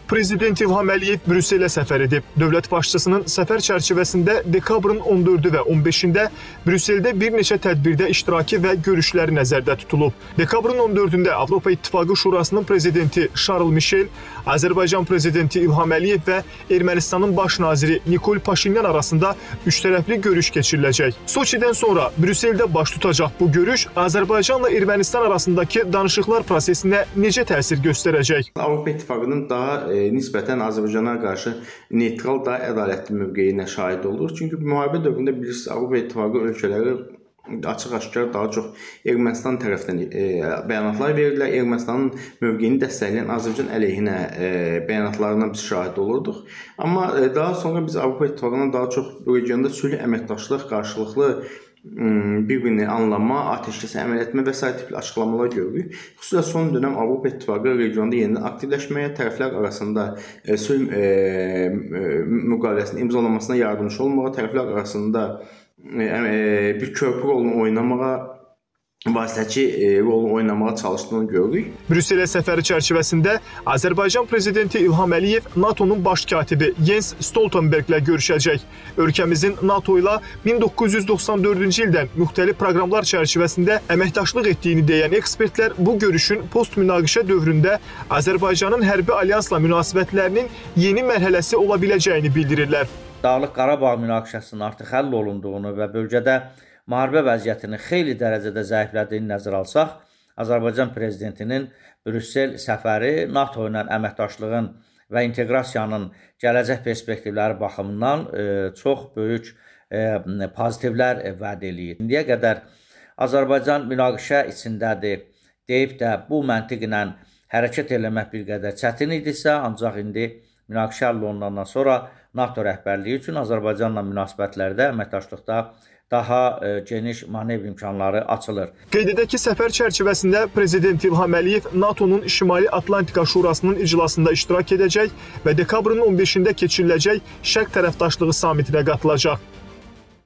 Prezident İlham Əliyev Brüsselə səfər edib. Dövlət başçısının səfər çərçivəsində dekabrın 14-ü və 15-də Brüsseldə bir neçə tədbirdə iştiraki və görüşləri nəzərdə tutulub. Dekabrın 14-də Avropa İttifaqı Şurasının prezidenti Charles Michel, Azərbaycan prezidenti İlham Əliyev və Ermənistanın baş naziri Nikol Paşinyan arasında üçtərəfli görüş keçiriləcək. Soçidən sonra Brüsseldə baş tutacaq bu görüş Azərbaycanla Ermənistan arasındakı danışıqlar prosesinə necə təsir göstərəcək? Avropa İttifaqının daha nisbətən Azərbaycana qarşı neytral, daha ədalətli mövqeyinə şahid olur. Çünki müharibə dövründə bilirsiniz, Avropa İttifaqı ölkələri açıq-aşkar daha çox Ermənistan tərəfindən bəyanatlar verirlər. Ermənistanın mövqeyini dəstəkləyən Azərbaycan əleyhinə bəyanatlarına biz şahid olurduq. Amma daha sonra biz Avropa İttifaqına daha çox bu regionda sülh, əməkdaşlıq, qarşılıqlı bir-birini anlama, ateşkəsə əməl etmə və s. tipli açıqlamalar görürük. Xüsusilə son dönəm Avropa İttifaqı regionda yenidən aktivləşməyə, tərəflər arasında sülh müqaviləsinin imzalanmasına yardımcı olmağa, tərəflər arasında bir körpü rolunu oynamağa, vasitəçi rolunu oynamağa çalışdığını görürük. Brüsselə səfəri çərçivəsində Azərbaycan prezidenti İlham Əliyev NATO-nun baş katibi Jens Stoltenberglə görüşəcək. Ölkəmizin NATO ilə 1994-cü ildən müxtəlif proqramlar çərçivəsində əməkdaşlıq etdiyini deyən ekspertlər bu görüşün post-münaqişə dövründə Azərbaycanın hərbi alyansla münasibətlərinin yeni mərhələsi ola biləcəyini bildirirlər. Dağlıq Qarabağ münaqişəsinin artıq həll olunduğunu və bölgədə müharibə vəziyyətini xeyli dərəcədə zəiflədiyini nəzərə alsaq, Azərbaycan prezidentinin Brüssel səfəri NATO ilə əməkdaşlığın və inteqrasiyanın gələcək perspektivləri baxımından çox böyük pozitivlər vəd eləyir. İndiyə qədər Azərbaycan münaqişə içindədir deyib də bu məntiqlə hərəkət eləmək bir qədər çətin idisə, ancaq indi münaqişə həll olunandan sonra NATO rəhbərliyi üçün Azərbaycanla münasibətlərdə, əməkdaşlıqda daha geniş manevr imkanları açılır. Qeyd edək ki, səfər çərçivəsində Prezident İlham Əliyev NATO-nun Şimali Atlantika Şurasının iclasında iştirak edəcək və dekabrın 15-də keçiriləcək Şərq tərəfdaşlığı samitinə qatılacaq.